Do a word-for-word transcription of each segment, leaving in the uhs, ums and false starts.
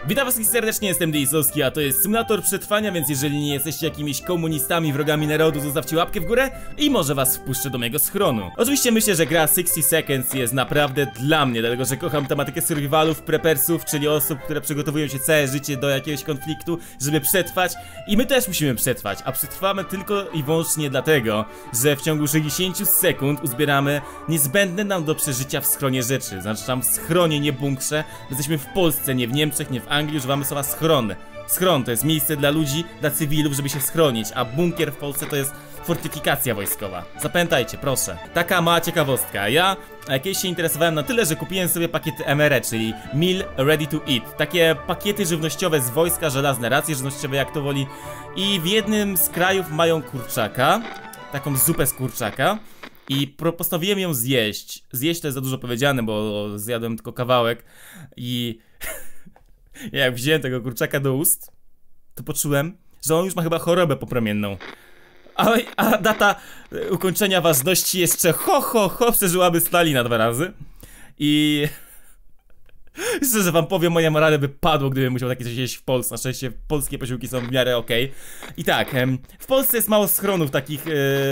Witam was serdecznie, jestem Dejsowski, a to jest symulator przetrwania, więc jeżeli nie jesteście jakimiś komunistami, wrogami narodu, zostawcie łapkę w górę i może was wpuszczę do mojego schronu. Oczywiście myślę, że gra sixty seconds jest naprawdę dla mnie, dlatego że kocham tematykę survivalów, prepersów, czyli osób, które przygotowują się całe życie do jakiegoś konfliktu, żeby przetrwać. I my też musimy przetrwać, a przetrwamy tylko i wyłącznie dlatego, że w ciągu sześćdziesięciu sekund uzbieramy niezbędne nam do przeżycia w schronie rzeczy. Znaczy tam w schronie, nie bunkrze. Jesteśmy w Polsce, nie w Niemczech, nie w Anglii, używamy słowa schron. Schron to jest miejsce dla ludzi, dla cywilów, żeby się schronić, a bunkier w Polsce to jest fortyfikacja wojskowa. Zapamiętajcie, proszę. Taka mała ciekawostka. Ja kiedyś się interesowałem na tyle, że kupiłem sobie pakiety M R E, czyli Meal Ready to Eat. Takie pakiety żywnościowe z wojska, żelazne racje żywnościowe, jak to woli. I w jednym z krajów mają kurczaka, taką zupę z kurczaka. I postanowiłem ją zjeść. Zjeść to jest za dużo powiedziane, bo zjadłem tylko kawałek. I jak wziąłem tego kurczaka do ust, to poczułem, że on już ma chyba chorobę popromienną. A, a data ukończenia ważności jeszcze ho ho ho przeżyłaby Stalina dwa razy. I szczerze wam powiem, moja morale by padło, gdybym musiał takie coś jeść w Polsce. Na szczęście polskie posiłki są w miarę okej. I tak, w Polsce jest mało schronów takich e,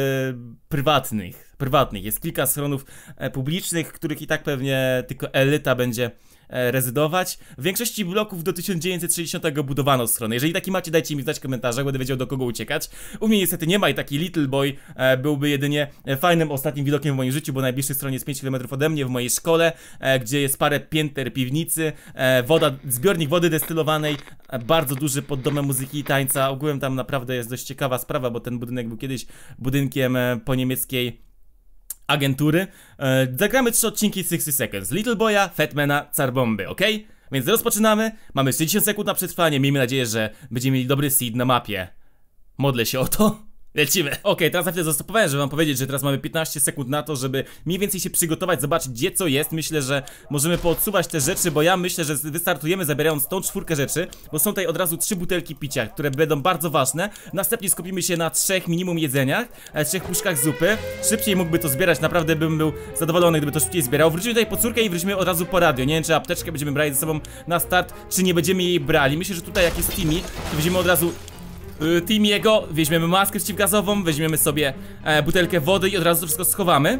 prywatnych. Prywatnych. Jest kilka schronów e, publicznych, których i tak pewnie tylko elita będzie rezydować. W większości bloków do tysiąc dziewięćset sześćdziesiątego budowano strony. Jeżeli taki macie, dajcie mi znać w komentarzach, będę wiedział, do kogo uciekać. U mnie niestety nie ma i taki Little Boy e, byłby jedynie fajnym ostatnim widokiem w moim życiu, bo najbliższy stron jest pięć kilometrów ode mnie, w mojej szkole, e, gdzie jest parę pięter piwnicy, e, woda, zbiornik wody destylowanej, e, bardzo duży pod domem muzyki i tańca. Ogółem tam naprawdę jest dość ciekawa sprawa, bo ten budynek był kiedyś budynkiem e, po niemieckiej agentury. E, zagramy trzy odcinki sixty seconds. Little Boya, Fatmana, Carbomby, ok? Więc rozpoczynamy. Mamy sześćdziesiąt sekund na przetrwanie. Miejmy nadzieję, że będziemy mieli dobry seed na mapie. Modlę się o to. Lecimy. Okej, okay, teraz na chwilę zastopowałem, żeby wam powiedzieć, że teraz mamy piętnaście sekund na to, żeby mniej więcej się przygotować, zobaczyć, gdzie co jest. Myślę, że możemy poodsuwać te rzeczy, bo ja myślę, że wystartujemy zabierając tą czwórkę rzeczy, bo są tutaj od razu trzy butelki picia, które będą bardzo ważne. Następnie skupimy się na trzech minimum jedzeniach, trzech puszkach zupy. Szybciej mógłby to zbierać, naprawdę bym był zadowolony, gdyby to szybciej zbierał. Wrócimy tutaj po córkę i wrócimy od razu po radio. Nie wiem, czy apteczkę będziemy brali ze sobą na start, czy nie będziemy jej brali. Myślę, że tutaj jak jest Timmy, to weźmiemy od razu Timiego, weźmiemy maskę przeciwgazową, weźmiemy sobie e, butelkę wody i od razu to wszystko schowamy.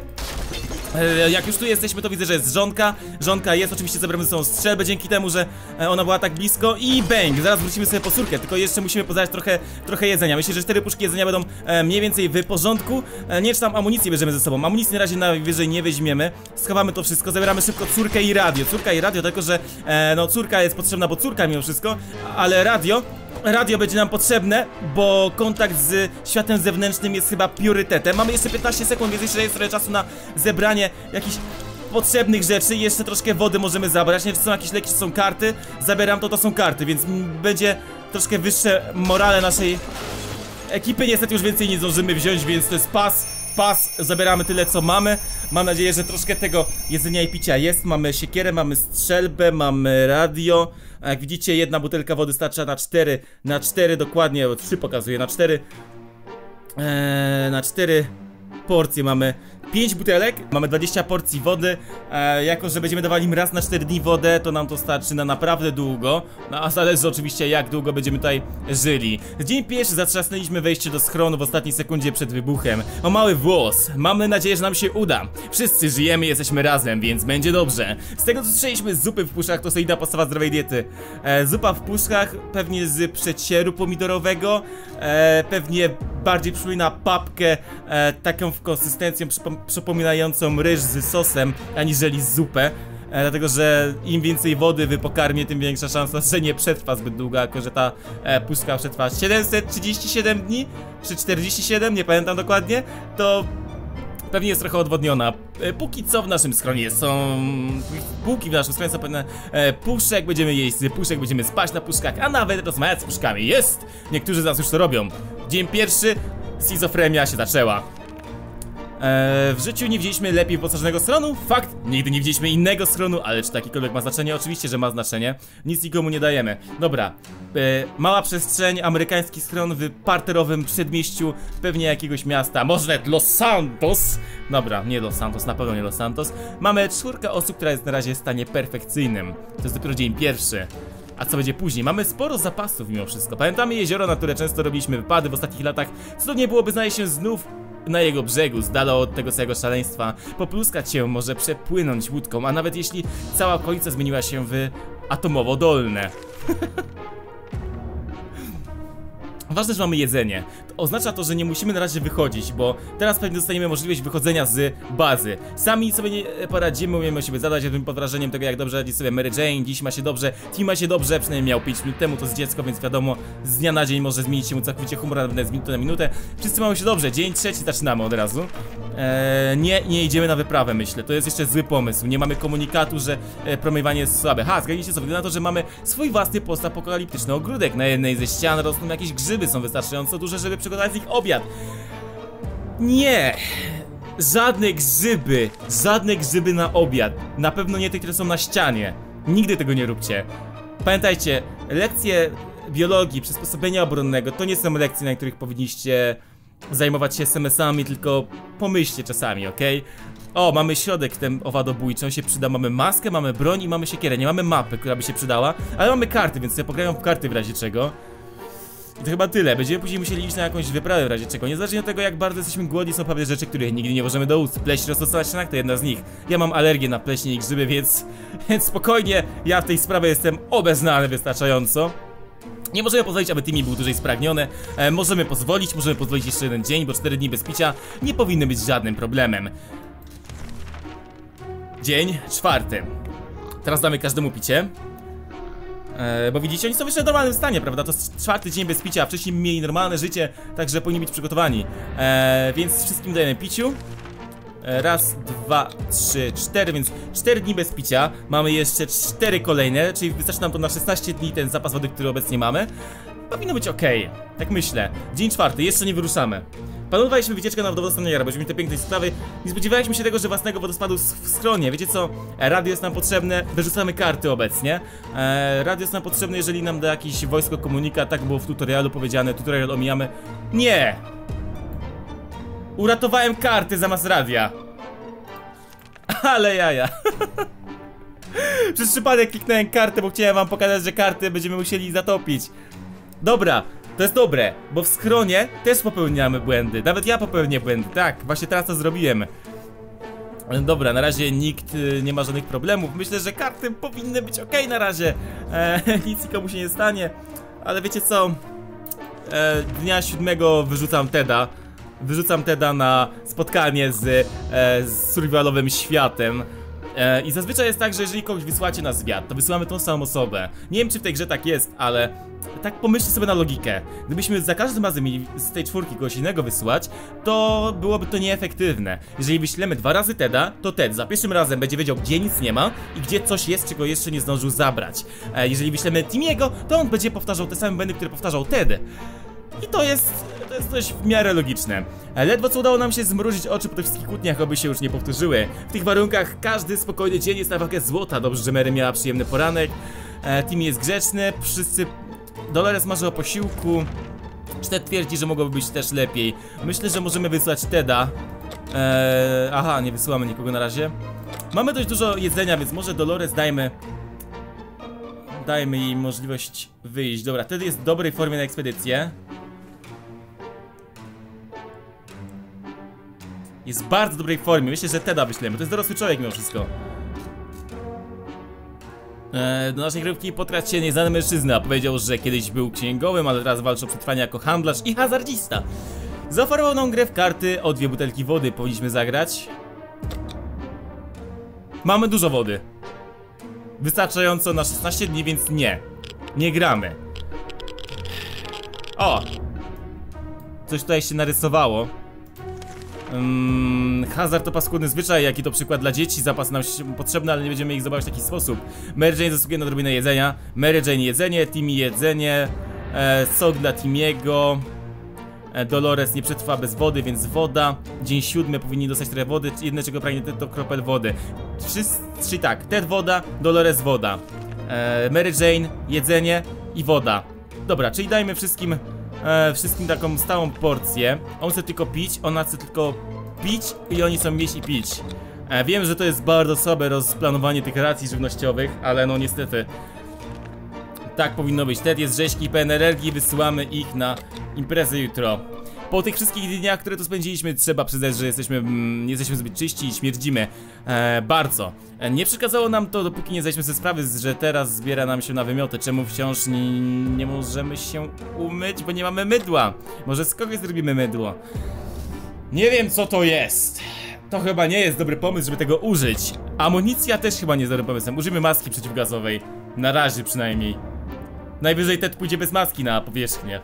e, Jak już tu jesteśmy, to widzę, że jest żonka. Żonka jest, oczywiście zabramy ze sobą strzelbę dzięki temu, że e, ona była tak blisko. I bang, zaraz wrócimy sobie po córkę, tylko jeszcze musimy poznać trochę, trochę jedzenia. Myślę, że cztery puszki jedzenia będą e, mniej więcej w porządku. e, Nie wiem, czy tam amunicję bierzemy ze sobą. Amunicji na razie najwyżej nie weźmiemy. Schowamy to wszystko, zabieramy szybko córkę i radio. Córka i radio, tylko że e, no córka jest potrzebna, bo córka mimo wszystko, ale radio Radio będzie nam potrzebne, bo kontakt z światem zewnętrznym jest chyba priorytetem. Mamy jeszcze piętnaście sekund, więc jeszcze jest trochę czasu na zebranie jakichś potrzebnych rzeczy. Jeszcze troszkę wody możemy zabrać. Nie wiem, czy są jakieś leki, czy są karty. Zabieram to, to są karty, więc będzie troszkę wyższe morale naszej ekipy. Niestety już więcej nie zdążymy wziąć, więc to jest pas. Pas, zabieramy tyle, co mamy. Mam nadzieję, że troszkę tego jedzenia i picia jest. Mamy siekierę, mamy strzelbę, mamy radio. A jak widzicie, jedna butelka wody starcza na cztery, na cztery dokładnie, bo trzy pokazuje, na cztery eee, na cztery porcje mamy pięć butelek, mamy dwadzieścia porcji wody. e, Jako, że będziemy dawali im raz na cztery dni wodę, to nam to starczy na naprawdę długo. No a zależy oczywiście, jak długo będziemy tutaj żyli. Dzień pierwszy zatrzasnęliśmy wejście do schronu w ostatniej sekundzie przed wybuchem. O mały włos, mamy nadzieję, że nam się uda. Wszyscy żyjemy, jesteśmy razem, więc będzie dobrze. Z tego, co słyszeliśmy, z zupy w puszkach to solidna podstawa zdrowej diety. e, Zupa w puszkach, pewnie z przecieru pomidorowego, e, pewnie bardziej przypomina papkę, e, taką w konsystencją przypominającą ryż z sosem, aniżeli zupę. E, dlatego, że im więcej wody w pokarmie, tym większa szansa, że nie przetrwa zbyt długo, jako że ta e, puszka przetrwa siedemset trzydzieści siedem dni, czy czterdzieści siedem, nie pamiętam dokładnie, to pewnie jest trochę odwodniona. E, póki co w naszym schronie są półki, w naszym schronie są pewne e, puszek, będziemy jeść z puszek, będziemy spać na puszkach, a nawet rozmawiać z puszkami. Jest! Niektórzy z nas już to robią. Dzień pierwszy, schizofrenia się zaczęła. Eee, w życiu nie widzieliśmy lepiej wyposażonego schronu. Fakt, nigdy nie widzieliśmy innego schronu, ale czy takikolwiek ma znaczenie? Oczywiście, że ma znaczenie. Nic nikomu nie dajemy. Dobra, eee, mała przestrzeń, amerykański schron w parterowym przedmieściu pewnie jakiegoś miasta, może nawet Los Santos. Dobra, nie Los Santos, na pewno nie Los Santos. Mamy czwórkę osób, która jest na razie w stanie perfekcyjnym. To jest dopiero dzień pierwszy. a co będzie później. Mamy sporo zapasów mimo wszystko. Pamiętamy jezioro, na które często robiliśmy wypady w ostatnich latach. Cudownie byłoby znaleźć się znów na jego brzegu, z dala od tego całego szaleństwa. Popluskać się, może przepłynąć łódką, a nawet jeśli cała okolica zmieniła się w atomowo dolne. Ważne, że mamy jedzenie. To oznacza to, że nie musimy na razie wychodzić, bo teraz pewnie dostaniemy możliwość wychodzenia z bazy. Sami sobie nie poradzimy, umiemy o siebie zadać. Jestem pod wrażeniem tego, jak dobrze radzi sobie Mary Jane. Dziś ma się dobrze, Tim ma się dobrze, przynajmniej miał pięć minut temu, to jest dziecko, więc wiadomo, z dnia na dzień może zmienić się mu całkowicie humor, nawet z minuty na minutę. Wszyscy mają się dobrze, dzień trzeci zaczynamy od razu. Eee, nie, nie idziemy na wyprawę, myślę, to jest jeszcze zły pomysł. Nie mamy komunikatu, że e, promowanie jest słabe. Ha, zgadnijcie sobie, wygląda na to, że mamy swój własny postapokaliptyczny ogródek. Na jednej ze ścian rosną jakieś grzyby, są wystarczająco duże, żeby przygotować z nich obiad. Nie! Żadne grzyby! Żadne grzyby na obiad. Na pewno nie te, które są na ścianie. Nigdy tego nie róbcie. Pamiętajcie, lekcje biologii, przysposobienia obronnego to nie są lekcje, na których powinniście zajmować się es em esami, tylko pomyślcie czasami, okej? O, mamy środek ten owadobójczy, on się przyda, mamy maskę, mamy broń i mamy siekierę. Nie mamy mapy, która by się przydała, ale mamy karty, więc sobie pograją w karty w razie czego. I to chyba tyle, będziemy później musieli iść na jakąś wyprawę w razie czego. Niezależnie od tego, jak bardzo jesteśmy głodni, są pewne rzeczy, których nigdy nie możemy do ust. Pleść rosnąca na ścianach to jedna z nich. Ja mam alergię na pleśnie i grzyby, więc, więc spokojnie, ja w tej sprawie jestem obeznany wystarczająco. Nie możemy pozwolić, aby Timmy był dłużej spragniony. e, Możemy pozwolić, możemy pozwolić jeszcze jeden dzień, bo cztery dni bez picia nie powinny być żadnym problemem. Dzień czwarty. Teraz damy każdemu picie. E, bo widzicie, oni są jeszcze w normalnym stanie, prawda? To jest czwarty dzień bez picia, a wcześniej mieli normalne życie, także powinni być przygotowani. e, Więc wszystkim dajemy piciu. e, Raz, dwa, trzy, cztery, więc cztery dni bez picia. Mamy jeszcze cztery kolejne, czyli wystarczy nam to na szesnaście dni ten zapas wody, który obecnie mamy. Powinno być ok, tak myślę. Dzień czwarty, jeszcze nie wyruszamy. Planowaliśmy wycieczkę na wodospad Niagara, bośmy te piękne sprawy. Nie spodziewaliśmy się tego, że własnego wodospadu w schronie. Wiecie co? Radio jest nam potrzebne, wyrzucamy karty obecnie. Eee, radio jest nam potrzebne, jeżeli nam da jakiś wojsko komunikat. Tak było w tutorialu powiedziane, tutorial omijamy. Nie! Uratowałem karty zamiast radia. Ale jaja. Przez przypadek kliknąłem kartę, bo chciałem wam pokazać, że karty będziemy musieli zatopić. Dobra. To jest dobre, bo w schronie też popełniamy błędy. Nawet ja popełnię błędy, tak, właśnie teraz to zrobiłem. Dobra, na razie nikt y, nie ma żadnych problemów. Myślę, że karty powinny być ok na razie. e, Nic nikomu się nie stanie. Ale wiecie co? E, dnia siódmego wyrzucam Teda. Wyrzucam Teda na spotkanie z, e, z survivalowym światem. E, I zazwyczaj jest tak, że jeżeli kogoś wysłacie na zwiat, to wysyłamy tą samą osobę. Nie wiem, czy w tej grze tak jest, ale tak pomyślcie sobie na logikę. Gdybyśmy za każdym razem mieli z tej czwórki kogoś innego wysyłać, to byłoby to nieefektywne. Jeżeli wyślemy dwa razy Teda, to Ted za pierwszym razem będzie wiedział, gdzie nic nie ma i gdzie coś jest, czego jeszcze nie zdążył zabrać. e, Jeżeli wyślemy Timiego, to on będzie powtarzał te same błędy, które powtarzał Ted. I to jest, to jest coś w miarę logiczne. Ledwo co udało nam się zmrużyć oczy po tych wszystkich kłótniach, aby się już nie powtórzyły. W tych warunkach każdy spokojny dzień jest na wagę złota. Dobrze, że Mary miała przyjemny poranek. e, Timmy jest grzeczny, wszyscy... Dolores marzy o posiłku. Ted twierdzi, że mogłoby być też lepiej. Myślę, że możemy wysłać Teda. eee, Aha, nie wysyłamy nikogo na razie. Mamy dość dużo jedzenia, więc może Dolores dajmy Dajmy jej możliwość wyjść. Dobra, Ted jest w dobrej formie na ekspedycję. Jest w bardzo dobrej formie, myślę, że Teda wyślemy. To jest dorosły człowiek mimo wszystko. Do naszej krywki potraci się nieznany mężczyzna. Powiedział, że kiedyś był księgowym, ale teraz walczy o przetrwanie jako handlarz i hazardzista. Zaoferował nam grę w karty o dwie butelki wody. Powinniśmy zagrać. Mamy dużo wody. Wystarczająco na szesnaście dni, więc nie. Nie gramy. O! Coś tutaj się narysowało. Um, hazard to paskudny zwyczaj, jaki to przykład dla dzieci. Zapas nam się potrzebny, ale nie będziemy ich zabawiać w taki sposób. Mary Jane zasługuje na odrobinę jedzenia. Mary Jane jedzenie, Timmy jedzenie, e, sok dla Timiego. e, Dolores nie przetrwa bez wody, więc woda. Dzień siódmy powinni dostać trochę wody. Jedne czego pragnie Ted to kropel wody. Wszyscy tak, Ted woda, Dolores woda, e, Mary Jane jedzenie i woda. Dobra, czyli dajmy wszystkim E, wszystkim taką stałą porcję. On chce tylko pić, ona chce tylko pić i oni chcą jeść i pić. e, Wiem, że to jest bardzo słabe rozplanowanie tych racji żywnościowych, ale no niestety Tak powinno być. Ted jest rzeźki, pełen energii, wysyłamy ich na imprezę jutro. Po tych wszystkich dniach, które tu spędziliśmy, trzeba przyznać, że jesteśmy, mm, jesteśmy zbyt czyści i śmierdzimy e, bardzo. E, nie przeszkadzało nam to, dopóki nie zdaliśmy sobie sprawy, że teraz zbiera nam się na wymioty. Czemu wciąż nie, nie możemy się umyć, bo nie mamy mydła? Może z kogoś zrobimy mydło? Nie wiem, co to jest. To chyba nie jest dobry pomysł, żeby tego użyć. Amunicja też chyba nie jest dobrym pomysłem. Użyjmy maski przeciwgazowej. Na razie przynajmniej. Najwyżej Ted pójdzie bez maski na powierzchnię.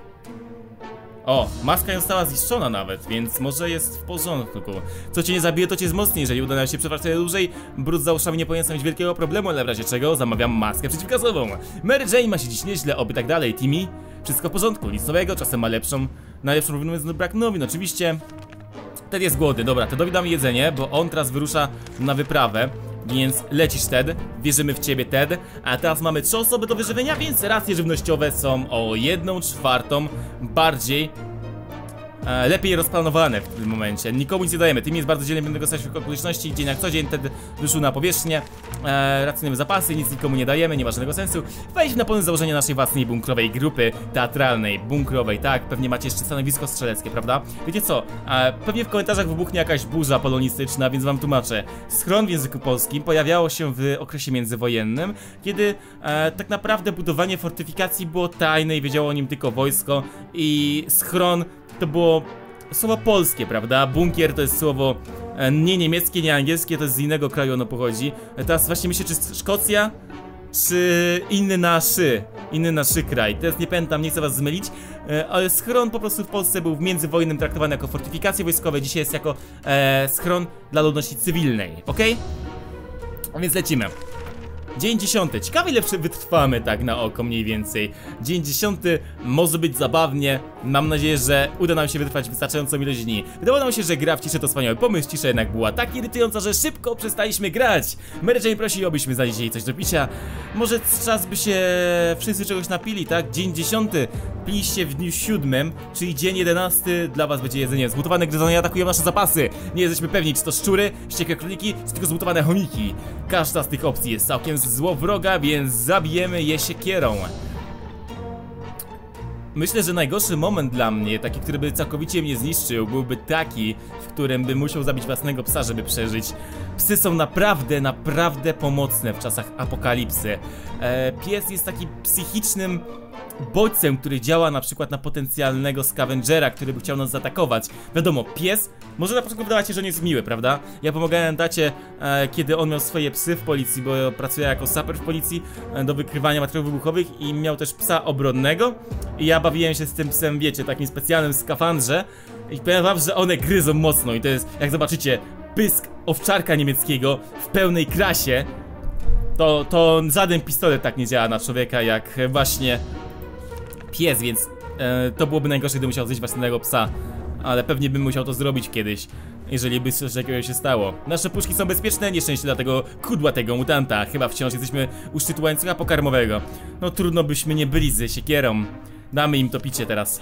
O, maska nie została zniszczona nawet, więc może jest w porządku. Co cię nie zabije, to cię wzmocni. Jeżeli uda nam się przetrwać sobie dłużej, brud za uszami nie powinien stanowić wielkiego problemu, ale w razie czego zamawiam maskę przeciwgazową. Mary Jane ma się dziś nieźle, oby tak dalej. Timmy, wszystko w porządku, nic nowego, czasem ma lepszą, najlepszą nowinę, więc brak nowin, oczywiście. Ted jest głodny, dobra, Tedowi damy jedzenie, bo on teraz wyrusza na wyprawę. Więc lecisz, Ted, wierzymy w ciebie, Ted. A teraz mamy trzy osoby do wyżywienia, więc racje żywnościowe są o jedną czwartą bardziej e, lepiej rozplanowane w tym momencie. Nikomu nic nie dajemy. Tym jest bardzo dzielny będę dostać w okoliczności. Dzień jak co dzień Ted wyszł na powierzchnię. e, Racjonujemy zapasy, nic nikomu nie dajemy, nie ma żadnego sensu. Wejdźmy na pełne założenie naszej własnej bunkrowej grupy teatralnej, bunkrowej, tak? Pewnie macie jeszcze stanowisko strzeleckie, prawda? Wiecie co? E, pewnie w komentarzach wybuchnie jakaś burza polonistyczna, więc wam tłumaczę. Schron w języku polskim pojawiało się w okresie międzywojennym, kiedy e, tak naprawdę budowanie fortyfikacji było tajne i wiedziało o nim tylko wojsko. I schron to było słowo polskie, prawda? Bunkier to jest słowo e, nie niemieckie, nie angielskie, to jest z innego kraju ono pochodzi. E, teraz właśnie myślę, czy Szkocja, czy inny naszy, inny naszy kraj. Teraz nie pamiętam, nie chcę was zmylić, e, ale schron po prostu w Polsce był w międzywojennym traktowany jako fortyfikacje wojskowe, dzisiaj jest jako e, schron dla ludności cywilnej, ok? A więc lecimy. Dzień dziesiąty. Ciekawe ile wytrwamy tak na oko mniej więcej. Dzień dziesiąty może być zabawnie. Mam nadzieję, że uda nam się wytrwać wystarczającą ilość dni. Wydawało nam się, że gra w ciszę to wspaniały pomysł. Cisza jednak była tak irytująca, że szybko przestaliśmy grać. Mary Jane prosi, abyśmy znaleźli jej coś do picia. Może czas by się wszyscy czegoś napili, tak? Dzień dziesiąty. Piliście w dniu siódmym, czyli dzień jedenasty. Dla was będzie jedzenie. Zmutowane gryzonie atakują nasze zapasy. Nie jesteśmy pewni, czy to szczury, wściekłe króliki, czy tylko zmutowane chomiki. Każda z tych opcji jest całkiem złowroga, więc zabijemy je siekierą. Myślę, że najgorszy moment dla mnie, taki, który by całkowicie mnie zniszczył, byłby taki, w którym bym musiał zabić własnego psa, żeby przeżyć. Psy są naprawdę, naprawdę pomocne w czasach apokalipsy. e, Pies jest takim psychicznym bodźcem, który działa na przykład na potencjalnego scavengera, który by chciał nas zaatakować. Wiadomo, pies może na początku wydawać się, że nie jest miły, prawda? Ja pomagałem tacie, e, kiedy on miał swoje psy w policji, bo ja pracuję jako saper w policji e, do wykrywania materiałów wybuchowych i miał też psa obronnego. I ja bawiłem się z tym psem, wiecie, takim specjalnym skafandrze. I powiem wam, że one gryzą mocno i to jest, jak zobaczycie, pysk owczarka niemieckiego w pełnej krasie. To, to żaden pistolet tak nie działa na człowieka jak właśnie pies, więc e, to byłoby najgorsze, gdy musiał zjeść własnego psa. Ale pewnie bym musiał to zrobić kiedyś, jeżeli by coś takiego się stało. Nasze puszki są bezpieczne, nieszczęście dla tego kudłatego mutanta. Chyba wciąż jesteśmy u szczytu łańcucha pokarmowego. No trudno byśmy nie byli z siekierą. Damy im to picie teraz.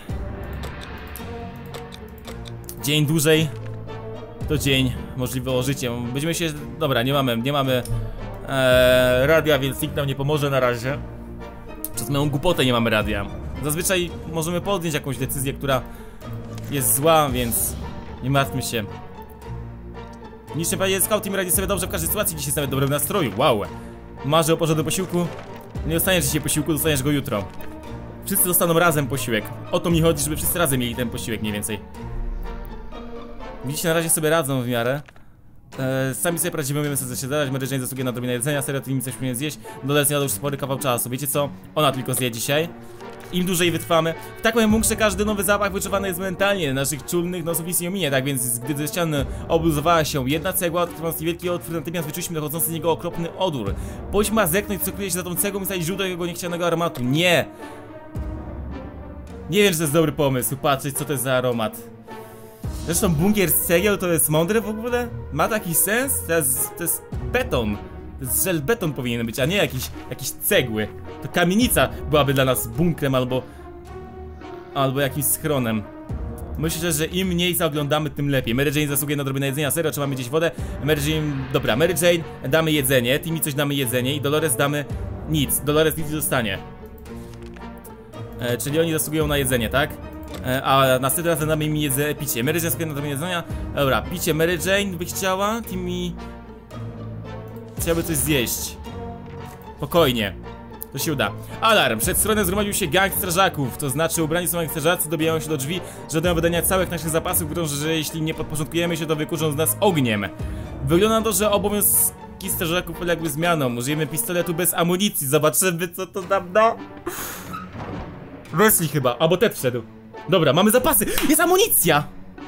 Dzień dłużej to dzień możliwe o życie. Będziemy się... Dobra, nie mamy, nie mamy e, radia, więc nikt nam nie pomoże na razie. Przez moją głupotę nie mamy radia. Zazwyczaj możemy podjąć jakąś decyzję, która jest zła, więc nie martwmy się. Niczym panie scout, im radzi sobie dobrze w każdej sytuacji. Dzisiaj jest nawet dobry w nastroju. Wow. Marzę o porze do posiłku. Nie dostaniesz dzisiaj posiłku, dostaniesz go jutro. Wszyscy dostaną razem posiłek. O to mi chodzi, żeby wszyscy razem mieli ten posiłek mniej więcej. Widzicie, na razie sobie radzą w miarę. Eee, sami sobie poradzimy, umiemy sobie zasiadać. Mary Jane zasługuje na odrobinę jedzenia. Serio, ty mi coś powinien zjeść. Dodaj zjadł już spory kawał czasu. Wiecie co? Ona tylko zje dzisiaj. Im dłużej wytrwamy. W takim bunkrze każdy nowy zapach wyczuwany jest mentalnie. Naszych czulnych nosów nic nie ominie. Tak więc, gdy ze ściany obluzowała się jedna cegła, odkryjąc niewielki otwór, natychmiast wyczuliśmy dochodzący z niego okropny odór. Powinniśmy zerknąć, co kryje się za tą cegłą i znaleźć źródło jego niechcianego aromatu. Nie! Nie wiem, czy to jest dobry pomysł, patrzeć, co to jest za aromat. Zresztą bunkier z cegieł to jest mądre w ogóle? Ma taki sens? To jest, to jest beton. To jest żelbeton powinien być, a nie jakiś, jakieś cegły. To kamienica byłaby dla nas bunkrem albo... Albo jakimś schronem. Myślę, że im mniej zaoglądamy, tym lepiej. Mary Jane zasługuje na odrobinę jedzenia. Serio, trzeba mieć gdzieś wodę. Mary Jane... Dobra, Mary Jane damy jedzenie, Timmy coś damy jedzenie i Dolores damy nic. Dolores nic nie dostanie. e, czyli oni zasługują na jedzenie, tak? E, a następnym razem damy im jedzenie, picie. Mary Jane składa na to jedzenia. Dobra, picie. Mary Jane by chciała, Timmy chciałaby coś zjeść. Spokojnie. To się uda. Alarm! Przed schronem zgromadził się gang strażaków. To znaczy ubrani są jak strażacy, dobijają się do drzwi, żądają wydania całych naszych zapasów, grożą, że jeśli nie podporządkujemy się, to wykurzą z nas ogniem. Wygląda na to, że obowiązki strażaków uległy zmianom. Użyjemy pistoletu bez amunicji. Zobaczymy, co to nam da. Wesley chyba, albo Ted wszedł. Dobra, mamy zapasy. Jest amunicja!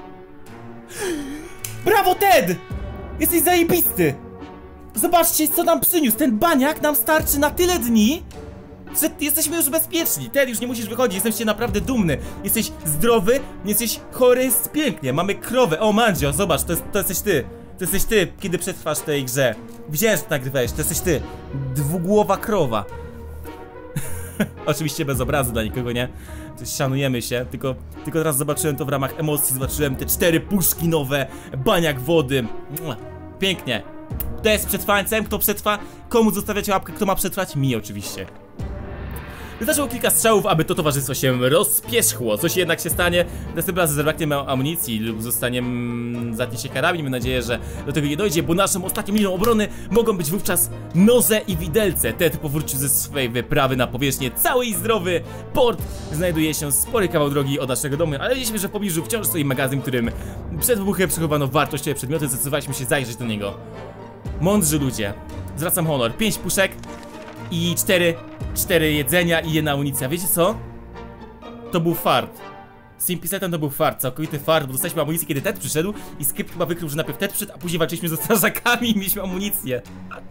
Brawo, Ted! Jesteś zajebisty! Zobaczcie, co nam przyniósł. Ten baniak nam starczy na tyle dni, że jesteśmy już bezpieczni. Ted, już nie musisz wychodzić, jestem z ciebie naprawdę dumny. Jesteś zdrowy, nie jesteś chory, jest pięknie. Mamy krowę. O, Mandzio, zobacz, to, jest, to jesteś ty. To jesteś ty, kiedy przetrwasz w tej grze. Widziałem, że to nagrywałeś, to jesteś ty. Dwugłowa krowa. Oczywiście bez obrazu dla nikogo, nie? Szanujemy się, tylko, tylko teraz zobaczyłem to w ramach emocji. Zobaczyłem te cztery puszki nowe, baniak wody. Pięknie. Kto jest przetrwańcem? Kto przetrwa? Komu zostawiacie łapkę? Kto ma przetrwać? Mi oczywiście. Wystarczyło kilka strzałów, aby to towarzystwo się rozpierzchło. Coś jednak się stanie. Następnym razem zabraknie amunicji lub zostanie zatnie się karabin. Mam nadzieję, że do tego nie dojdzie, bo naszą ostatnią linią obrony mogą być wówczas noże i widelce. Ted powrócił ze swej wyprawy na powierzchnię. Cały i zdrowy port znajduje się spory kawał drogi od naszego domu, ale widzieliśmy, że w pobliżu wciąż stoi magazyn, w którym przed wybuchem przechowano wartościowe przedmioty. Zdecydowaliśmy się zajrzeć do niego. Mądrzy ludzie. Zwracam honor. Pięć puszek i cztery, cztery jedzenia i jedna amunicja. Wiecie co? To był fart. Z tym pistoletem to był fart, całkowity fart, bo dostaliśmy amunicję, kiedy Ted przyszedł i Skip chyba wykrył, że najpierw Ted przyszedł, a później walczyliśmy ze strażakami i mieliśmy amunicję.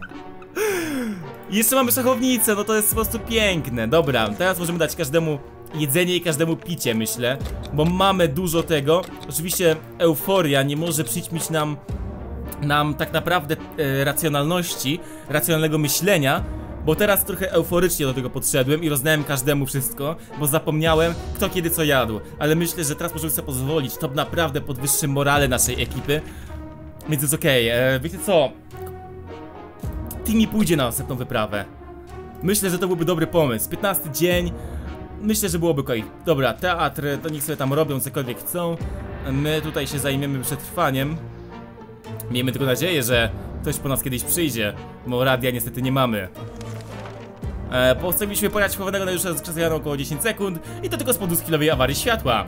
I jeszcze mamy szachownicę, no to jest po prostu piękne. Dobra, teraz możemy dać każdemu jedzenie i każdemu picie, myślę, bo mamy dużo tego. Oczywiście euforia nie może przyćmić nam nam tak naprawdę e, racjonalności, racjonalnego myślenia, bo teraz trochę euforycznie do tego podszedłem i rozdałem każdemu wszystko, bo zapomniałem, kto kiedy co jadł. Ale myślę, że teraz możemy sobie pozwolić, to naprawdę podwyższy morale naszej ekipy. Więc jest okej, okay. Wiecie co? Timmy pójdzie na następną wyprawę. Myślę, że to byłby dobry pomysł. piętnasty dzień. Myślę, że byłoby okej. Okay. Dobra, teatr, to niech sobie tam robią cokolwiek chcą. My tutaj się zajmiemy przetrwaniem. Miejmy tylko nadzieję, że ktoś po nas kiedyś przyjdzie, bo radia niestety nie mamy. E, postawiliśmy pojechać chowanego na już rozkrzesanego około dziesięć sekund i to tylko z powodu skillowej awarii światła.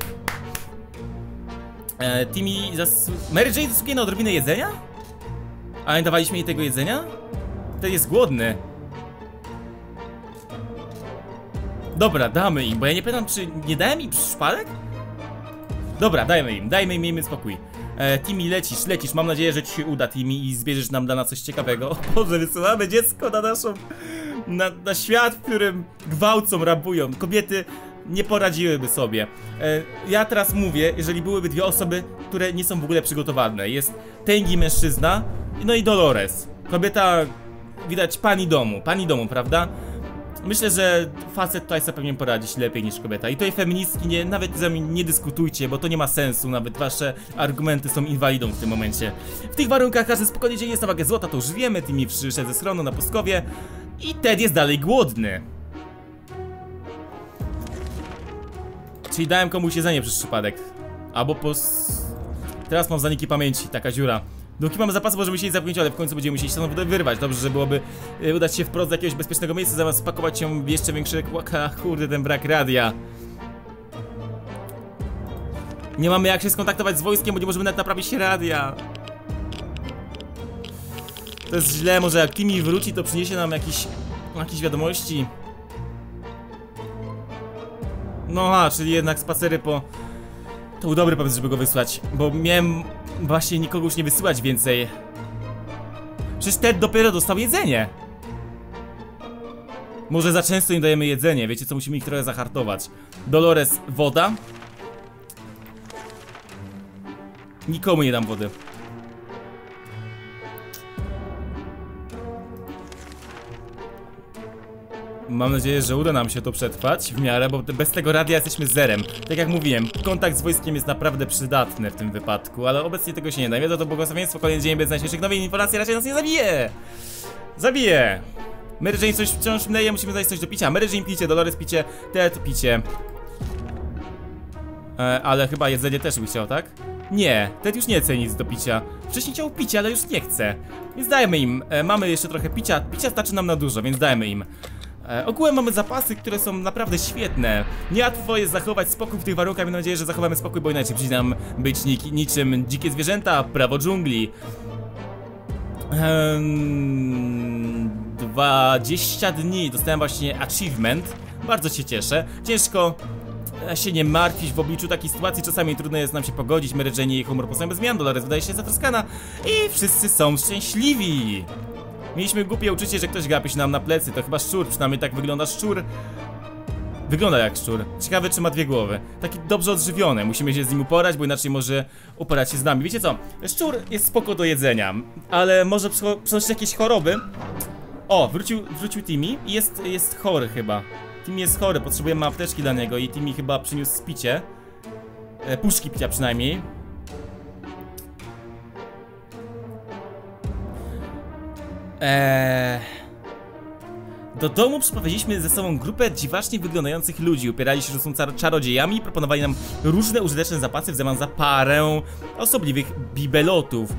E, Timmy zas... Mary Jane zasługuje na odrobinę jedzenia? A nie dawaliśmy jej tego jedzenia? Ten jest głodny. Dobra, damy im, bo ja nie pamiętam, czy nie dałem im szpalek? Dobra, dajmy im, dajmy im, miejmy spokój. E, Timmy, lecisz, lecisz, mam nadzieję, że ci się uda, Timmy, i zbierzesz nam dla nas coś ciekawego. O Boże, wysyłamy dziecko na naszą... Na, na świat, w którym gwałcą, rabują. Kobiety nie poradziłyby sobie. e, Ja teraz mówię, jeżeli byłyby dwie osoby, które nie są w ogóle przygotowane. Jest tęgi mężczyzna, no i Dolores. Kobieta, widać, pani domu, pani domu, prawda? Myślę, że facet tutaj sobie pewnie poradzić lepiej niż kobieta. I tutaj feministki nie, nawet ze mną nie dyskutujcie, bo to nie ma sensu. Nawet wasze argumenty są inwalidą w tym momencie. W tych warunkach każdy spokojnie dzień jest na wagę złota, to już wiemy. Timmy przyszedł ze schronu na pustkowie i Ted jest dalej głodny. Czyli dałem komuś jedzenie przez przypadek. Albo pos... Teraz mam zaniki pamięci, taka dziura. Dopóki mamy zapasy, możemy się jej zapomnieć, ale w końcu będziemy musieli się stąd wyrwać. Dobrze, że byłoby y, udać się wprost do jakiegoś bezpiecznego miejsca, zamiast spakować się w jeszcze większy kłaka. Kurde, ten brak radia. Nie mamy jak się skontaktować z wojskiem, bo nie możemy nawet naprawić radia. To jest źle, może jak Timmy wróci, to przyniesie nam jakieś, jakieś wiadomości. No a, czyli jednak spacery po... To był dobry pomysł, żeby go wysłać, bo miałem właśnie nikogo już nie wysyłać więcej. Przecież Ted dopiero dostał jedzenie. Może za często im dajemy jedzenie, wiecie co, musimy ich trochę zahartować. Dolores, woda. Nikomu nie dam wody. Mam nadzieję, że uda nam się to przetrwać w miarę, bo bez tego radia jesteśmy zerem. Tak jak mówiłem, kontakt z wojskiem jest naprawdę przydatny w tym wypadku, ale obecnie tego się nie da. Wiedza to błogosławieństwo, kolejny dzień bez najświeższych nowych informacji raczej nas nie zabije. Zabije. Mary Jane coś wciąż mleje, musimy znaleźć coś do picia. Mary Jane picie, Dolores picie, Ted picie. E, ale chyba jedzenie też by chciał, tak? Nie, Ted już nie chce nic do picia. Wcześniej chciał picia, ale już nie chce. Więc dajmy im, e, mamy jeszcze trochę picia. Picia starczy nam na dużo, więc dajmy im. E, ogółem mamy zapasy, które są naprawdę świetne. Niełatwo jest zachować spokój w tych warunkach. Mam nadzieję, że zachowamy spokój, bo inaczej przyjdzie nam być ni niczym dzikie zwierzęta, prawo dżungli. Ehm, dwadzieścia dni dostałem właśnie achievement. Bardzo się cieszę. Ciężko się nie martwić w obliczu takiej sytuacji. Czasami trudno jest nam się pogodzić. Mary Jane i jej humor pozostają bez zmian. Dolores wydaje się zatroskana i wszyscy są szczęśliwi. Mieliśmy głupie uczucie, że ktoś gapi się nam na plecy. To chyba szczur, przynajmniej tak wygląda szczur. Wygląda jak szczur. Ciekawe, czy ma dwie głowy. Taki dobrze odżywiony. Musimy się z nim uporać, bo inaczej może uporać się z nami. Wiecie co? Szczur jest spoko do jedzenia, ale może przynosić jakieś choroby. O, wrócił, wrócił Timmy i jest, jest chory chyba. Timmy jest chory, potrzebujemy apteczki dla niego i Timmy chyba przyniósł picie. E, puszki picia przynajmniej. Eee... Do domu przyprowadziliśmy ze sobą grupę dziwacznie wyglądających ludzi. Upierali się, że są czarodziejami i proponowali nam różne użyteczne zapasy w zamian za parę osobliwych bibelotów.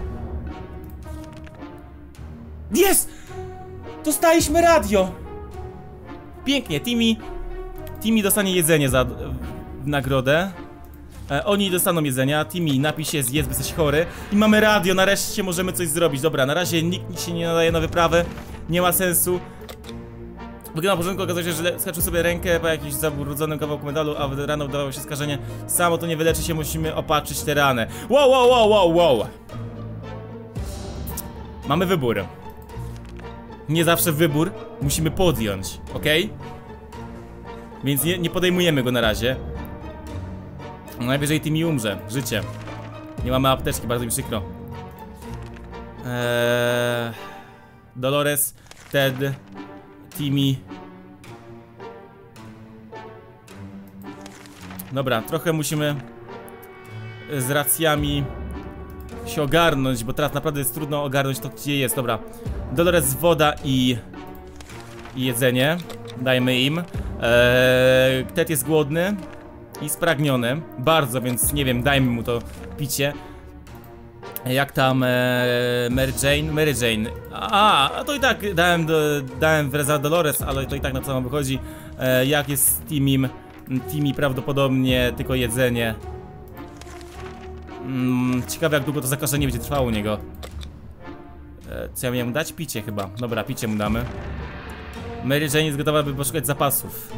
Jest! Dostaliśmy radio! Pięknie, Timmy Timmy dostanie jedzenie za w nagrodę. e, Oni dostaną jedzenia, Timmy napij się, zjedz, by jesteś chory. I mamy radio, nareszcie możemy coś zrobić. Dobra, na razie nikt się nie nadaje na wyprawę. Nie ma sensu. Wygląda na porządku, okazało się, że skaczył sobie rękę po jakimś zabrudzonym kawałku medalu, a rano udawało się skażenie. Samo to nie wyleczy się, musimy opatrzyć tę ranę. Wow, wow, wow, wow, wow. Mamy wybór. Nie zawsze wybór musimy podjąć, ok? Więc nie, nie podejmujemy go na razie. Najwyżej Timmy umrze, życie. Nie mamy apteczki, bardzo mi przykro. eee... Dolores, Ted, Timmy. Dobra, trochę musimy z racjami się ogarnąć, bo teraz naprawdę jest trudno ogarnąć to, gdzie jest. Dobra, Dolores, woda i, i jedzenie. Dajmy im. eee, Ted jest głodny i spragniony bardzo, więc nie wiem, dajmy mu to picie. Jak tam e, Mary Jane? Mary Jane. A, a to i tak dałem, do, dałem w za Dolores, ale to i tak na co nam wychodzi. E, jak jest z Timmym? Timmy prawdopodobnie tylko jedzenie. Mm, ciekawe, jak długo to zakażenie będzie trwało u niego. E, co ja miałem mu dać? Picie chyba. Dobra, picie mu damy. Mary Jane jest gotowa, by poszukać zapasów.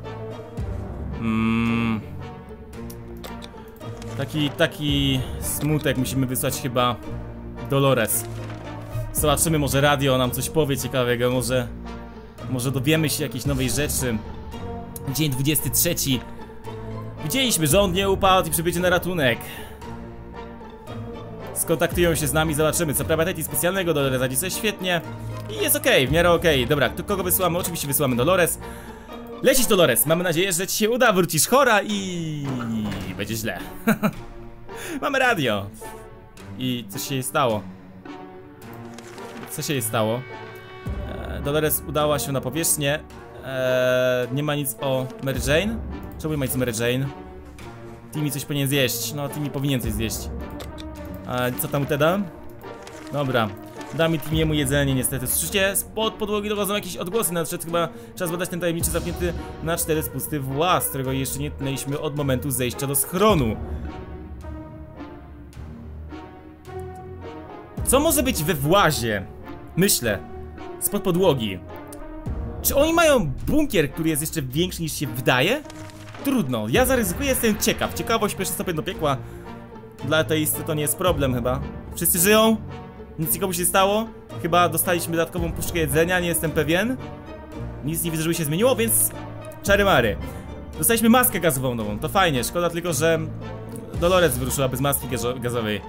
Mm. Taki, taki smutek musimy wysłać chyba Dolores. Zobaczymy, może radio nam coś powie ciekawego, może Może dowiemy się jakiejś nowej rzeczy. Dzień dwudziesty trzeci. Widzieliśmy, że on nie upadł i przybycie na ratunek. Skontaktują się z nami, zobaczymy. Co prawda tej specjalnego Dolores radzi sobie świetnie i jest okej, okay, w miarę okej. Okay. Dobra, kogo wysyłamy? Oczywiście wysyłamy Dolores. Lecisz, Dolores, mamy nadzieję, że ci się uda, wrócisz chora i będzie źle. Mamy radio. I co się jej stało? Co się jej stało? Eee, Dolores udała się na powierzchnię. eee, Nie ma nic o Mary Jane? Czemu nie ma nic o Mary Jane? Timmy coś powinien zjeść. No, Timmy powinien coś zjeść. eee, Co tam u Teda? Dobra. Da mi Timmy'emu jedzenie niestety. Słyszycie? Spod podłogi dochodzą jakieś odgłosy. Nadszedł chyba czas badać ten tajemniczy zamknięty na cztery spusty włas, którego jeszcze nie tknęliśmy od momentu zejścia do schronu. Co może być we włazie? Myślę. Spod podłogi. Czy oni mają bunkier, który jest jeszcze większy niż się wydaje? Trudno. Ja zaryzykuję, jestem ciekaw. Ciekawość pierwszy stopień do piekła. Dla ateisty to nie jest problem chyba. Wszyscy żyją? Nic nikomu się stało? Chyba dostaliśmy dodatkową puszkę jedzenia, nie jestem pewien. Nic nie widzę, żeby się zmieniło, więc... Czary mary. Dostaliśmy maskę gazową nową, to fajnie. Szkoda tylko, że Dolores wyruszyła bez maski gazowej.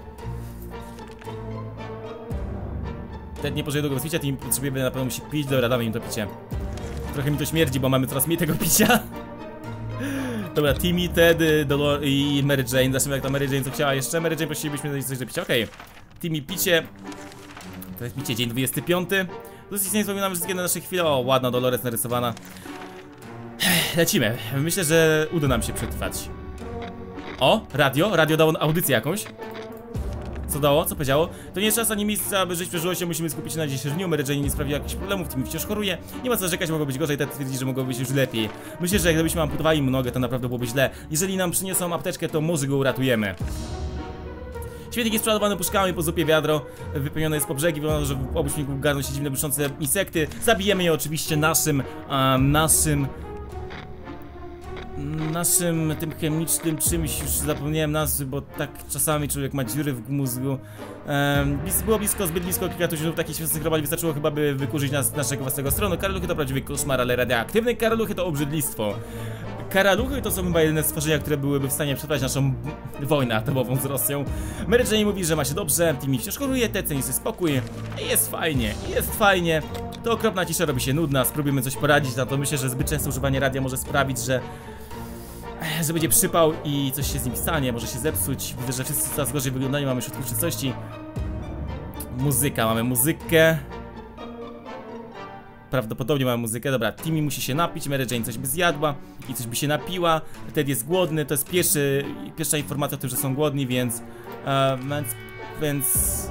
Ten nie pożyje długo bez picia, tym potrzebujemy, na pewno musi pić. Dobra, damy im to picie. Trochę mi to śmierdzi, bo mamy coraz mniej tego picia. Dobra, Timmy, Ted, Dolor i Mary Jane. Zobaczymy, jak ta Mary Jane co chciała jeszcze. Mary Jane prosilibyśmy coś do picia, okej. Okay. Timmy, picie. To jest picie, dzień dwudziesty piąty. Dosyć nie wspominamy wszystkie na nasze chwile. O, ładna Dolores narysowana. Lecimy. Myślę, że uda nam się przetrwać. O, radio. Radio dało audycję jakąś. Co dało? Co powiedziało? To nie jest czas ani miejsce, aby żyć przeżyło się. Musimy skupić się na dzisiejszym dniu. Mary Jane nie sprawiła jakichś problemów, Timmy wciąż choruje. Nie ma co narzekać, mogło być gorzej. Ted twierdzi, że mogło być już lepiej. Myślę, że gdybyśmy amputowali mu nogę, to naprawdę byłoby źle. Jeżeli nam przyniosą apteczkę, to może go uratujemy. Śmietnik jest przeładowany puszkami, po zupie wiadro wypełnione jest po brzegi. Wygląda, że w obu śmietników garną się dziwne, błyszczące insekty. Zabijemy je oczywiście naszym, um, naszym... Naszym tym chemicznym czymś, już zapomniałem nazwy, bo tak czasami człowiek ma dziury w mózgu. Um, było blisko, zbyt blisko kilka tuzinów takich świetnych robali, wystarczyło chyba, by wykurzyć nas z naszego własnego stronu. Karaluchy to prawdziwy koszmar, ale radioaktywne karaluchy to obrzydlistwo. Karaluchy to są chyba jedyne stworzenia, które byłyby w stanie przetrwać naszą wojnę atomową z Rosją. Mary Jane mówi, że ma się dobrze, Timmy wciąż choruje, Ted ceni sobie spokój. Jest fajnie, jest fajnie. To okropna cisza robi się nudna, spróbujemy coś poradzić na to. Myślę, że zbyt często używanie radia może sprawić, że że będzie przypał i coś się z nim stanie, może się zepsuć. Widzę, że wszyscy coraz gorzej wyglądają, mamy środków czystości. Muzyka, mamy muzykę. Prawdopodobnie mamy muzykę. Dobra, Timmy musi się napić, Mary Jane coś by zjadła i coś by się napiła. Ted jest głodny, to jest pierwszy, pierwsza informacja o tym, że są głodni, więc... Uh, więc... więc...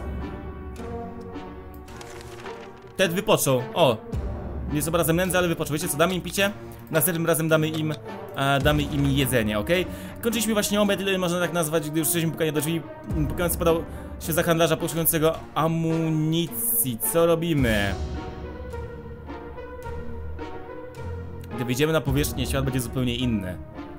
Ted wypoczął. O! Jest obrazem nędzy, ale wypoczął. Wiecie co, damy im picie? Następnym razem damy im, e, damy im jedzenie, ok? Kończyliśmy właśnie obiad, ile można tak nazwać, gdy już słyszeliśmy pukanie do drzwi. Pukając podał się za handlarza poszukującego amunicji. Co robimy? Gdy wyjdziemy na powierzchnię, świat będzie zupełnie inny.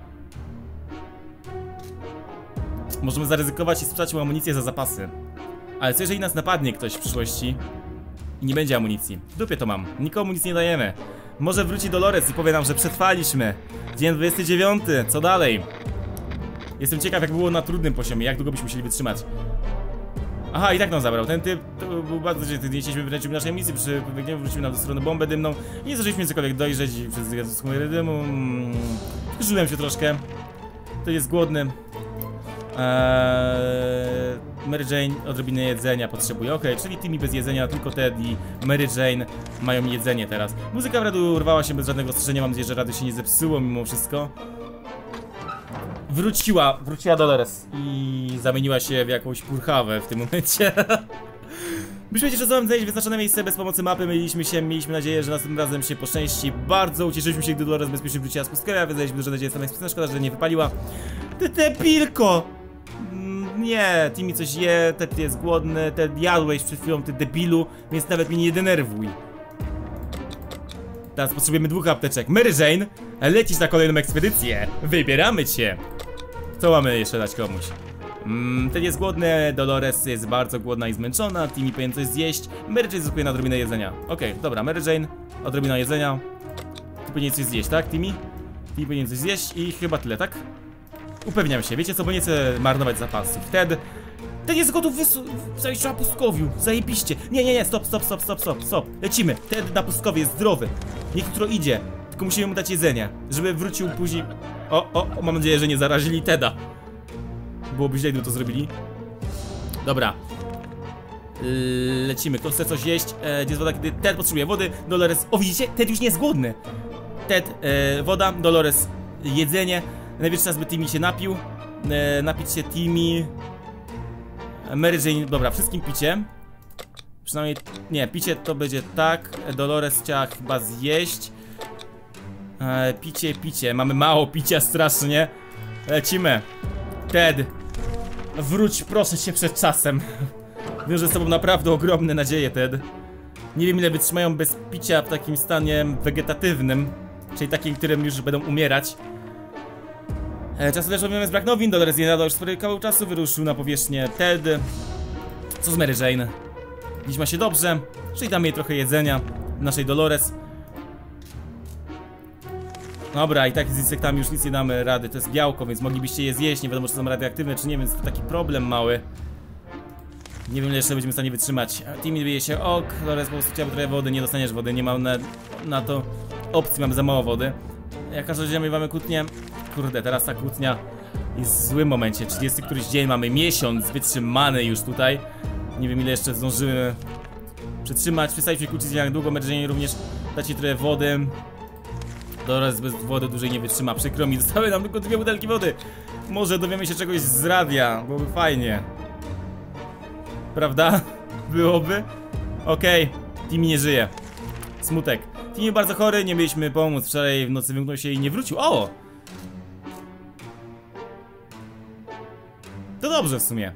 Możemy zaryzykować i sprzedać mu amunicję za zapasy. Ale co jeżeli nas napadnie ktoś w przyszłości i nie będzie amunicji? W dupie to mam, nikomu nic nie dajemy. Może wróci Dolores i powie nam, że przetrwaliśmy. Dzień dwudziesty dziewiąty, co dalej? Jestem ciekaw, jak było na trudnym poziomie, jak długo byśmy musieli wytrzymać. Aha, i tak nam zabrał. Ten typ to był bardzo dziwny. Nie chcieliśmy wręczyć naszej misji, przy pobiegniemy, wrócimy na stronę bombę dymną. I nie zdążyliśmy cokolwiek dojrzeć przez chmury dymu. Wkurzyłem się troszkę. To jest głodny. Eee, Mary Jane odrobinę jedzenia potrzebuje. Okej, okay, czyli Timmy bez jedzenia, tylko Ted i Mary Jane mają jedzenie teraz. Muzyka w radiu urwała się bez żadnego ostrzeżenia. Mam nadzieję, że radio się nie zepsuło mimo wszystko. Wróciła, wróciła Dolores i zamieniła się w jakąś purchawę w tym momencie. Byśmy jeszcze razem znaleźć wyznaczone miejsce bez pomocy mapy. Myliśmy się, mieliśmy nadzieję, że następnym razem się poszczęści. Bardzo ucieszyliśmy się, gdy Dolores bezpiecznie wróciła z pustkowia. Wydaliśmy duże nadzieję, że jest szkoda, że nie wypaliła. Ty debilko! Nie, Timmy coś je, Ted jest głodny, Ted jadłeś przed chwilą, ty debilu, więc nawet mnie nie denerwuj. Teraz potrzebujemy dwóch apteczek. Mary Jane, lecisz na kolejną ekspedycję. Wybieramy cię. Co mamy jeszcze dać komuś? Mm, Ted jest głodny, Dolores jest bardzo głodna i zmęczona, Timmy powinien coś zjeść. Mary Jane zyskuje na odrobinę jedzenia. Okej, okay, dobra, Mary Jane, odrobina jedzenia. Ty powinien coś zjeść, tak, Timmy? Timmy powinien coś zjeść i chyba tyle, tak? Upewniam się, wiecie co, bo nie chcę marnować zapasów. Ted... Ted jest gotów zajść na pustkowiu, zajebiście. Nie, nie, nie, stop, stop, stop, stop, stop, stop. Lecimy, Ted na pustkowie jest zdrowy. Niech jutro idzie, tylko musimy mu dać jedzenie, żeby wrócił później. O, o, o, mam nadzieję, że nie zarazili Teda. Byłoby źle, gdyby to zrobili. Dobra. Lecimy, kto chce coś jeść, e, gdzie jest woda, kiedy Ted potrzebuje wody. Dolores, o widzicie, Ted już nie jest głodny. Ted, e, woda, Dolores, jedzenie. Najwyższy czas by Timmy się napił. E, napić się Timmy. Mary Jane, dobra, wszystkim picie. Przynajmniej, nie, picie to będzie tak. Dolores chciała chyba zjeść. e, Picie, picie, mamy mało picia strasznie. Lecimy. Ted, wróć proszę cię przed czasem. Wiążę z tobą naprawdę ogromne nadzieje, Ted. Nie wiem ile wytrzymają bez picia w takim stanie wegetatywnym, czyli takim, którym już będą umierać. Czasem też robimy z brak nowin, Dolores nie nadał już spory kawał czasu, wyruszył na powierzchnię Ted. Co z Mary Jane? Dziś ma się dobrze, czyli damy jej trochę jedzenia, naszej Dolores. Dobra, i tak z insektami już nic nie damy rady, to jest białko, więc moglibyście je zjeść, nie wiadomo czy są radioaktywne czy nie, więc to taki problem mały. Nie wiem ile jeszcze będziemy w stanie wytrzymać. Timmy wyje się, ok, Dolores po prostu chciałby trochę wody, nie dostaniesz wody, nie mam na, na to opcji, mamy za mało wody. Jak każdy dzień mamy kłótnię. Kurde, teraz ta kłótnia jest w złym momencie. trzydziesty któryś dzień, mamy miesiąc wytrzymany już tutaj. Nie wiem ile jeszcze zdążymy przytrzymać. Przestaliśmy kłócić jak długo, będzie również dać jej trochę wody. Dolores bez wody dłużej nie wytrzyma, przykro mi, zostały nam tylko dwie butelki wody. Może dowiemy się czegoś z radia, byłoby fajnie. Prawda? Byłoby? Okej, okay. Timmy nie żyje. Smutek. Timmy bardzo chory, nie mieliśmy pomóc. Wczoraj w nocy wymknął się i nie wrócił. O! To dobrze w sumie.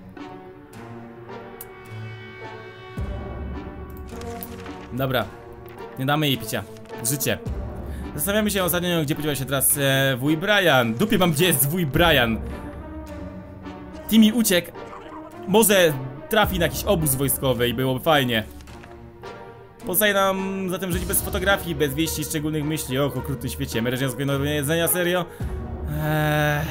Dobra, nie damy jej picia. Życie. Zastanawiamy się ostatnio, gdzie podziewa się teraz e, wuj Brian. Dupie mam, gdzie jest wuj Brian. Timmy uciekł. Może trafi na jakiś obóz wojskowy i byłoby fajnie. Pozostaje nam zatem żyć bez fotografii, bez wieści i szczególnych myśli. Och, okrutny świecie. Mereżnia z jedzenia, serio? Eee...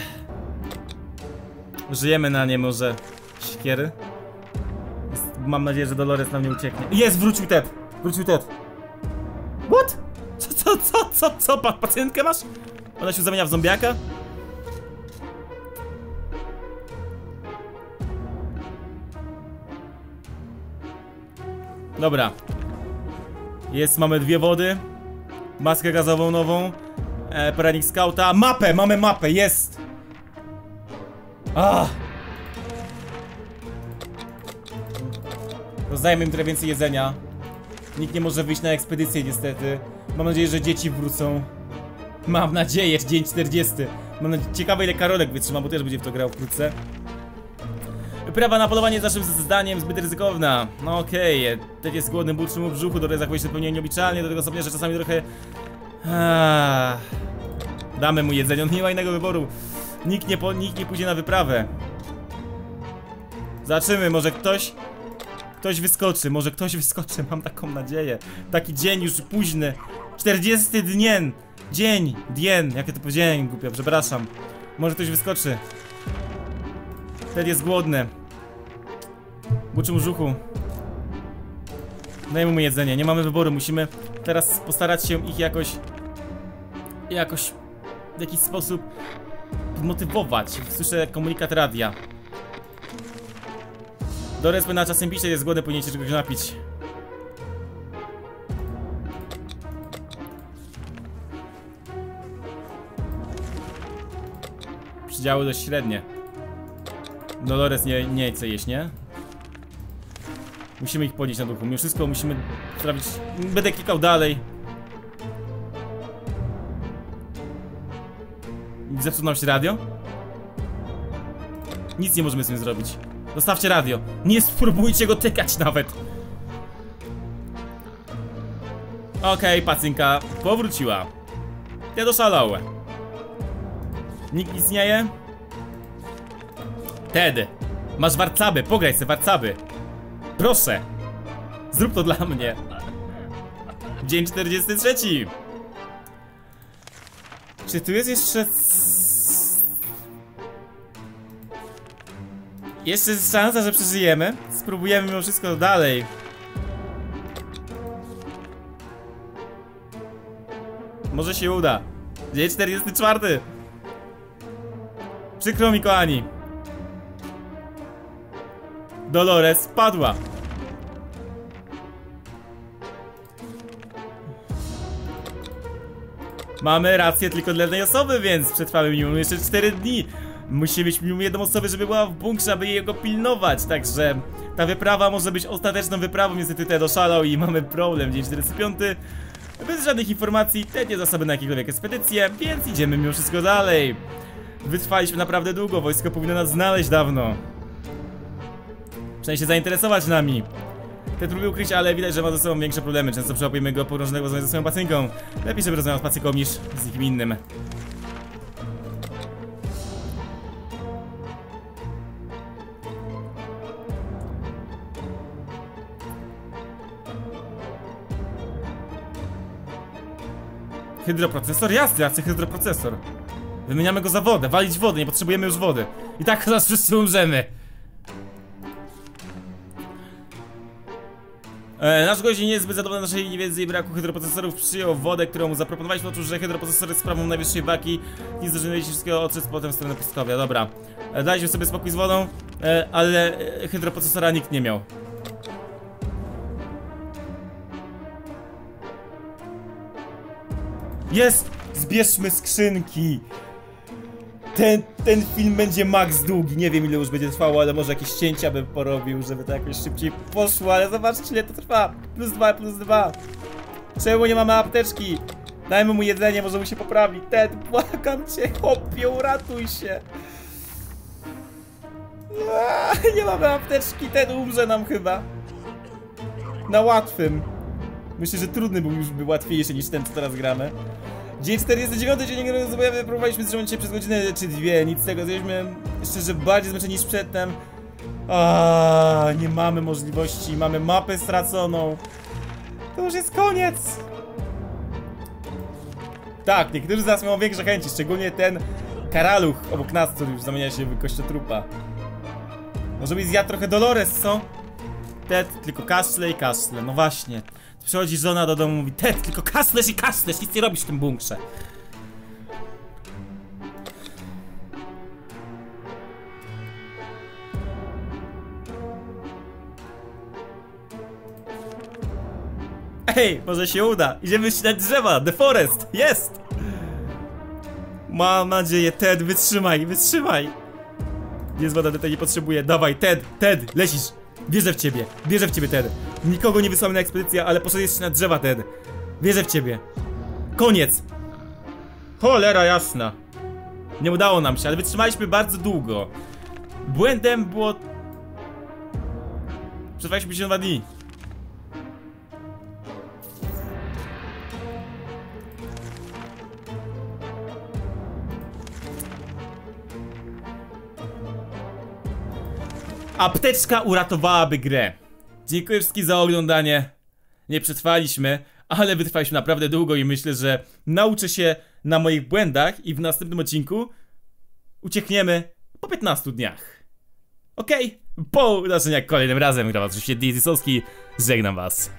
Żyjemy na nie może. Siekiery? Mam nadzieję, że Dolores nam nie ucieknie. Jest, wrócił Ted! Wrócił Ted! What? Co, co, co, co, co? Pa pacjentkę masz? Ona się zamienia w zombiaka? Dobra. Jest, mamy dwie wody. Maskę gazową nową. E, Paranik Scouta. Mapę, mamy mapę, jest! Ah! Rozdajmy im trochę więcej jedzenia. Nikt nie może wyjść na ekspedycję niestety. Mam nadzieję, że dzieci wrócą. Mam nadzieję, dzień czterdziesty. Mam nadzieję, ciekawe ile Karolek wytrzyma, bo też będzie w to grał wkrótce. Wyprawa na polowanie jest naszym zdaniem zbyt ryzykowna. No okej, okay. Teď jest głodny, ból mu w brzuchu, do zachowuje się zupełnie nieobliczalnie, do tego stopnia, że czasami trochę... Ah. Damy mu jedzenie, on nie ma innego wyboru. Nikt nie, po, nikt nie pójdzie na wyprawę. Zobaczymy, może ktoś... Ktoś wyskoczy, może ktoś wyskoczy, mam taką nadzieję. Taki dzień już późny. czterdziesty dnien. Dzień, dien, jak ja to powiedziałem, głupio, przepraszam. Może ktoś wyskoczy. Ted jest głodny. Buczy mu brzuchu. Dajmy mu jedzenie, nie mamy wyboru, musimy teraz postarać się ich jakoś... Jakoś... W jakiś sposób... Motywować. Słyszę komunikat radia. Dolores na czasem pisze, jest głodny, powinien się czegoś napić. Przydziały dość średnie. Dolores nie, nie chce jeść, nie? Musimy ich podnieść na duchu. Mimo wszystko musimy sprawić... Będę klikał dalej. Zepsuł nam się radio? Nic nie możemy z tym zrobić. Zostawcie radio. Nie spróbujcie go tykać nawet. Okej, okay, pacynka powróciła. Ja doszalałem. Nikt nic nie je? Ted, masz warcaby, pograj se warcaby. Proszę. Zrób to dla mnie. Dzień czterdziesty trzeci. Czy tu jest jeszcze... Jeszcze jest szansa, że przeżyjemy? Spróbujemy mimo wszystko dalej. Może się uda. Dzień czterdziesty czwarty. Przykro mi, kochani. Dolores spadła. Mamy rację tylko dla jednej osoby, więc przetrwamy minimum jeszcze cztery dni. Musimy mieć minimum jedną osobę, żeby była w bunkrze, aby jego pilnować. Także ta wyprawa może być ostateczną wyprawą. Niestety Ted oszalał i mamy problem. Dzień czterdziesty piąty. Bez żadnych informacji, Ted nie zasoby na jakiekolwiek ekspedycje, więc idziemy mimo wszystko dalej. Wytrwaliśmy naprawdę długo, wojsko powinno nas znaleźć dawno. Przynajmniej się zainteresować nami. Ted próbuje ukryć, ale widać, że ma ze sobą większe problemy. Często przełapujemy go pogrążonego ze swoją pacynką. Lepiej, żeby rozmawiał z pacynką niż z nikim innym. Hydroprocesor? Jasne, ja chcę hydroprocesor. Wymieniamy go za wodę, walić wodę, nie potrzebujemy już wody. I tak zaraz wszyscy umrzemy. E, nasz gość nie jest zbyt zadowolony z naszej niewiedzy i braku hydroprocesorów. Przyjął wodę, którą mu zaproponowaliśmy. Poczuł, że hydroprocesor jest sprawą najwyższej wagi. Nie zdążyliśmy wszystkiego odszedł potem w stronę pustkowia. Dobra, e, daliśmy sobie spokój z wodą, e, ale e, hydroprocesora nikt nie miał. Jest! Zbierzmy skrzynki! Ten, ten film będzie max długi, nie wiem ile już będzie trwało, ale może jakieś cięcia bym porobił, żeby to jakoś szybciej poszło, ale zobaczcie ile to trwa. Plus dwa, plus dwa. Czemu nie mamy apteczki? Dajmy mu jedzenie, może mu się poprawi. Ted, błagam cię, chłopie, uratuj się. Aaaa, nie mamy apteczki, Ted umrze nam chyba. Na łatwym. Myślę, że trudny był już by łatwiejszy niż ten, co teraz gramy. Dzień czterdziesty dziewiąty, dzień zabawy, próbowaliśmy trzymać się przez godzinę czy dwie, nic z tego, jesteśmy szczerze bardziej zmęczeni niż przedtem. Aaaa, nie mamy możliwości, mamy mapę straconą. To już jest koniec. Tak, niektórzy z nas mają większe chęci, szczególnie ten karaluch obok nas, który już zamienia się w kościotrupa. Może byś zjadł trochę Dolores, co? Ted, tylko kaszle i kaszle, no właśnie. Przychodzi żona do domu i mówi: Ted, tylko kaszlesz i kaszlesz, nic nie robisz w tym bunkrze. Ej, może się uda. Idziemy ścinać drzewa, The Forest, jest! Mam nadzieję, Ted, wytrzymaj, wytrzymaj. Jest woda, Ted nie potrzebuje, dawaj, Ted, Ted, lecisz. Wierzę w ciebie, wierzę w ciebie, Ted. Nikogo nie wysłamy na ekspedycję, ale poszedłeś na drzewa, Ted. Wierzę w ciebie. Koniec. Cholera jasna. Nie udało nam się, ale wytrzymaliśmy bardzo długo. Błędem było... Przetrwaliśmy pięćdziesiąt dwa dni. Apteczka uratowałaby grę. Dziękuję wszystkim za oglądanie. Nie przetrwaliśmy, ale wytrwaliśmy naprawdę długo i myślę, że nauczę się na moich błędach i w następnym odcinku uciekniemy po piętnastu dniach. Okej? Okay? Po zobaczenia kolejnym razem. Gra was oczywiście Dizzy Solski. Żegnam was.